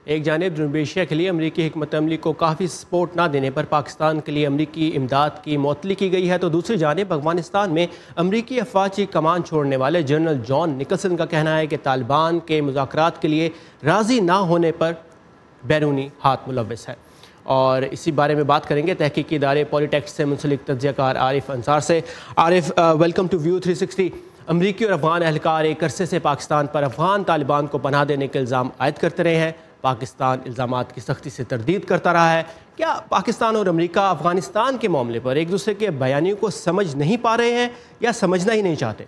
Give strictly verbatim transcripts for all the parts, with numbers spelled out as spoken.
ایک جانب جنوبی ایشیا کے لیے امریکی حکمت عملی کو کافی سپورٹ نہ دینے پر پاکستان کے لیے امریکی امداد کی معطلی کی گئی ہے، تو دوسری جانب افغانستان میں امریکی افواج کی کمان چھوڑنے والے جنرل جان نکلسن کا کہنا ہے کہ طالبان کے مذاکرات کے لیے راضی نہ ہونے پر بیرونی ہاتھ ملوث ہے۔ اور اسی بارے میں بات کریں گے تحقیقی ادارے پولیٹیکس سے منسلک تجزیہ کار عارف انصار سے۔ Arif, welcome to view three sixty. امریکی اور افغان اہلکار ایک عرصے سے پاکستان پر افغان طالبان کو پناہ دینے کے الزام عائد کرتے رہے ہیں۔ پاکستان الزامات کی سختی سے تردید کرتا رہا ہے۔ کیا پاکستان اور امریکہ افغانستان کے معاملے پر ایک دوسرے کے بیانیوں کو سمجھ نہیں پا رہے ہیں یا سمجھنا ہی نہیں چاہتے؟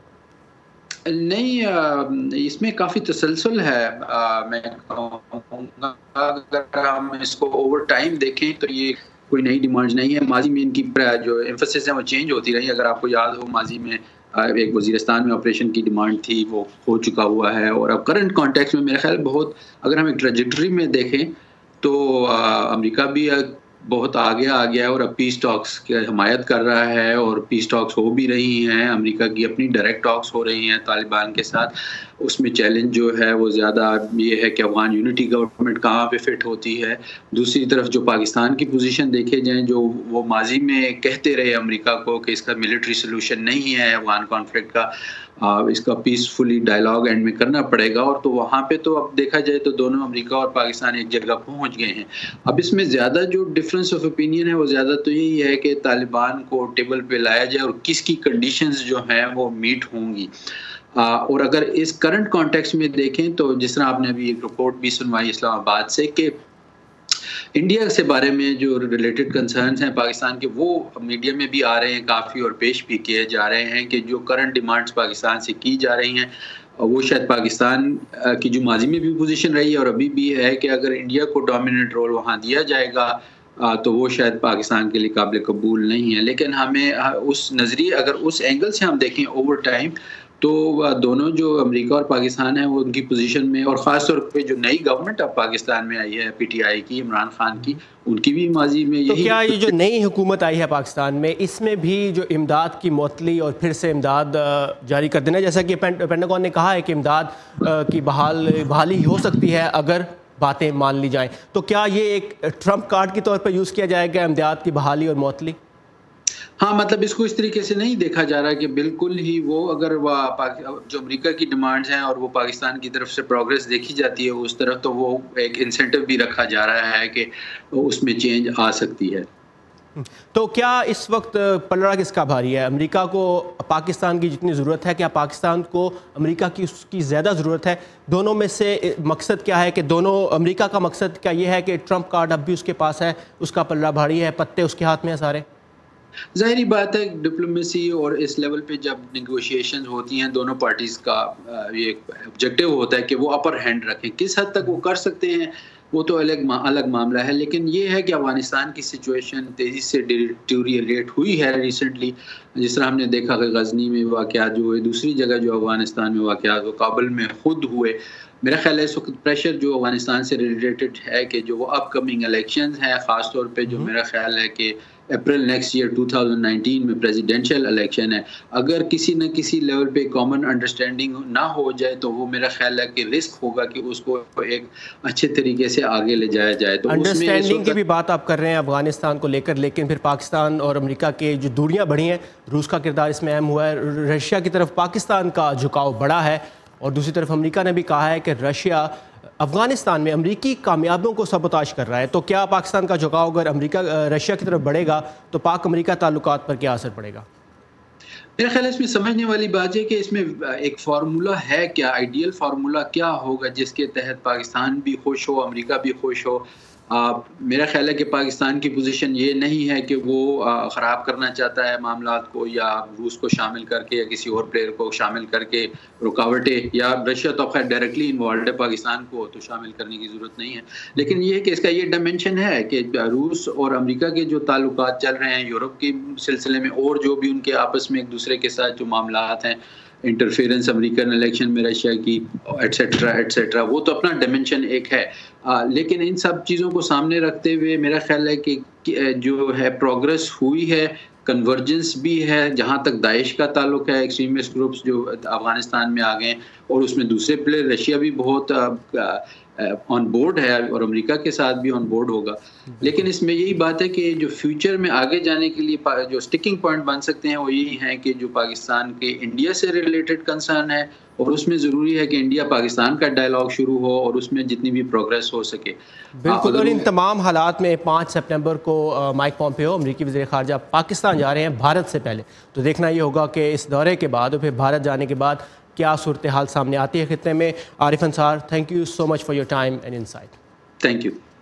نہیں، اس میں کافی تسلسل ہے۔ میں کہوں گا اگر ہم اس کو اوور ٹائم دیکھیں تو یہ کوئی نئی ڈیمانڈ نہیں ہے۔ ماضی میں ان کی جو ایمفسس ہے وہ چینج ہوتی رہی۔ اگر آپ کو یاد ہو، ماضی میں ایک وزیرستان میں آپریشن کی ڈیمانڈ تھی، وہ ہو چکا ہوا ہے، اور اب کرنٹ کانٹیکس میں میرا خیال بہت، اگر ہم ایک ٹریجیکٹری میں دیکھیں تو امریکہ بھی بہت آگے آ گیا ہے اور اب پیس ٹاکس کی حمایت کر رہا ہے، اور پیس ٹاکس ہو بھی رہی ہیں۔ امریکہ کی اپنی ڈائریکٹ ٹاکس ہو رہی ہیں طالبان کے ساتھ۔ اس میں چیلنج جو ہے وہ زیادہ یہ ہے کہ افغان یونٹی گورنمنٹ کہاں پہ فٹ ہوتی ہے۔ دوسری طرف جو پاکستان کی پوزیشن دیکھے جائیں، جو وہ ماضی میں کہتے رہے امریکہ کو کہ اس کا ملٹری سلوشن نہیں ہے افغان کانفلکٹ کا، اس کا پیسفلی ڈائلاگ اینڈ میں کرنا پڑے گا، اور تو وہاں پہ تو اب دیکھا جائے تو دونوں امریکہ اور پاکستان ایک جگہ پہنچ گئے ہیں۔ اب اس میں زیادہ جو ڈفرینس آف اوپینین ہے وہ زیادہ تو یہی ہے کہ طالبان کو ٹیبل پہ لایا جائے اور کس کی کنڈیشنز جو ہیں وہ میٹ ہوں گی۔ اور اگر اس کرنٹ کانٹیکس میں دیکھیں تو جس طرح آپ نے ابھی ایک رپورٹ بھی سنوائی اسلام آباد سے کہ انڈیا سے بارے میں جو ریلیٹڈ کنسرنز ہیں پاکستان کے، وہ میڈیا میں بھی آ رہے ہیں کافی اور پیش بھی کیے جا رہے ہیں کہ جو کرنٹ ڈیمانڈز پاکستان سے کی جا رہی ہیں وہ شاید پاکستان کی جو ماضی میں بھی پوزیشن رہی ہے اور ابھی بھی ہے کہ اگر انڈیا کو ڈومیننٹ رول وہاں دیا جائے گا تو وہ شاید پاکستان کے لیے قابل قبول نہیں ہے۔ لیکن ہمیں اس نظریے، اگر اس اینگل سے ہم دیکھیں اوور ٹائم، تو دونوں جو امریکہ اور پاکستان ہیں وہ ان کی پوزیشن میں، اور خاص طور پہ جو نئی گورنمنٹ اب پاکستان میں آئی ہے پی ٹی آئی کی، عمران خان کی، ان کی بھی ماضی میں یہی۔ تو کیا یہ جو نئی حکومت آئی ہے پاکستان میں، اس میں بھی جو امداد کی معطلی اور پھر سے امداد جاری کر دینا، جیسا کہ پینٹاگون نے کہا ہے کہ امداد کی بحال بحالی ہو سکتی ہے اگر باتیں مان لی جائیں، تو کیا یہ ایک ٹرمپ کارڈ کے طور پر یوز کیا جائے گا امداد کی بحالی اور معطلی؟ ہاں، مطلب اس کو اس طریقے سے نہیں دیکھا جا رہا کہ بالکل ہی وہ، اگر وہ جو امریکہ کی ڈیمانڈز ہیں اور وہ پاکستان کی طرف سے پروگریس دیکھی جاتی ہے اس طرف، تو وہ ایک انسینٹو بھی رکھا جا رہا ہے کہ اس میں چینج آ سکتی ہے۔ تو کیا اس وقت پلڑا کس کا بھاری ہے؟ امریکہ کو پاکستان کی جتنی ضرورت ہے، کیا پاکستان کو امریکہ کی اس کی زیادہ ضرورت ہے؟ دونوں میں سے مقصد کیا ہے کہ دونوں، امریکہ کا مقصد کیا یہ ہے کہ ٹرمپ کارڈ اب بھی اس کے پاس ہے، اس کا پلڑا بھاری ہے، پتے اس کے ہاتھ میں ہیں سارے؟ ظاہری بات ہے ڈپلومیسی اور اس لیول پہ جب نیگوشیشنز ہوتی ہیں دونوں پارٹیز کا یہ آبجیکٹیو ہوتا ہے کہ وہ اپر ہینڈ رکھیں۔ کس حد تک وہ کر سکتے ہیں وہ تو الگ الگ معاملہ ہے، لیکن یہ ہے کہ افغانستان کی سچویشن تیزی سے ڈیٹیریٹ ہوئی ہے ریسنٹلی، جس طرح ہم نے دیکھا کہ غزنی میں واقعات جو ہوئے، دوسری جگہ جو افغانستان میں واقعات وہ کابل میں خود ہوئے۔ میرا خیال ہے اس وقت پریشر جو افغانستان سے ریلیٹڈ ہے کہ جو وہ اپ کمنگ الیکشنز ہیں، خاص طور پہ جو میرا خیال ہے کہ اپریل نیکسٹ ایئر دو ہزار انیس میں پریزیڈینشیل الیکشن ہے، اگر کسی نہ کسی لیول پہ کامن انڈرسٹینڈنگ نہ ہو جائے تو وہ میرا خیال ہے کہ رسک ہوگا کہ اس کو ایک اچھے طریقے سے آگے لے جایا جائے۔ تو انڈرسٹینڈنگ کی بھی بات آپ کر رہے ہیں افغانستان کو لے کر، لیکن پھر پاکستان اور امریکہ کے جو دوریاں بڑھی ہیں، روس کا کردار اس میں اہم ہوا ہے، رشیا کی طرف پاکستان کا جھکاؤ بڑا ہے، اور دوسری طرف امریکہ نے بھی کہا ہے کہ رشیا افغانستان میں امریکی کامیابیوں کو سبوتاژ کر رہا ہے۔ تو کیا پاکستان کا جھکاؤ اگر امریکہ رشیا کی طرف بڑھے گا تو پاک امریکہ تعلقات پر کیا اثر پڑے گا؟ میرا خیال ہے اس میں سمجھنے والی بات ہے کہ اس میں ایک فارمولا ہے کیا، آئیڈیل فارمولا کیا ہوگا جس کے تحت پاکستان بھی خوش ہو، امریکہ بھی خوش ہو۔ میرا خیال ہے کہ پاکستان کی پوزیشن یہ نہیں ہے کہ وہ خراب کرنا چاہتا ہے معاملات کو، یا روس کو شامل کر کے یا کسی اور پلیئر کو شامل کر کے رکاوٹیں، یا رشیا تو خیر ڈائریکٹلی انوالوڈ ہے، پاکستان کو تو شامل کرنے کی ضرورت نہیں ہے۔ لیکن یہ کہ اس کا یہ ڈائمینشن ہے کہ روس اور امریکہ کے جو تعلقات چل رہے ہیں یورپ کے سلسلے میں، اور جو بھی ان کے آپس میں ایک دوسرے کے ساتھ جو معاملات ہیں، انٹرفیئرنس امریکن الیکشن میں رشیا کی ایٹسیٹرا ایٹسیٹرا، وہ تو اپنا ڈائمینشن ایک ہے۔ لیکن ان سب چیزوں کو سامنے رکھتے ہوئے میرا خیال ہے کہ جو ہے پروگرس ہوئی ہے، کنورجنس بھی ہے، جہاں تک داعش کا تعلق ہے، ایکسٹریمسٹ گروپس جو افغانستان میں آ گئے ہیں، اور اس میں دوسرے پلیئر رشیا بھی بہت آن بورڈ ہے اور امریکہ کے ساتھ بھی آن بورڈ ہوگا. لیکن اس میں یہی بات ہے کہ جو فیوچر میں آگے جانے کے لیے جو سٹکنگ پوائنٹ بن سکتے ہیں وہ یہی ہیں کہ جو پاکستان کے انڈیا سے ریلیٹڈ کنسرن ہے اور اس میں ضروری ہے کہ انڈیا پاکستان کا ڈائلاگ شروع ہو اور اس میں جتنی بھی پروگریس ہو سکے. بالکل. اور ان تمام حالات میں پانچ سپٹمبر کو مائک پومپیو امریکی وزیر خارجہ پاکستان جا رہے ہیں بھارت سے پہلے, تو دیکھنا یہ ہوگا کہ اس دورے کے بعد اور پھر بھارت جانے کے بعد کیا صورتحال سامنے آتی ہے خطے میں. Arif Ansar, thank you so much for your time and insight. Thank you.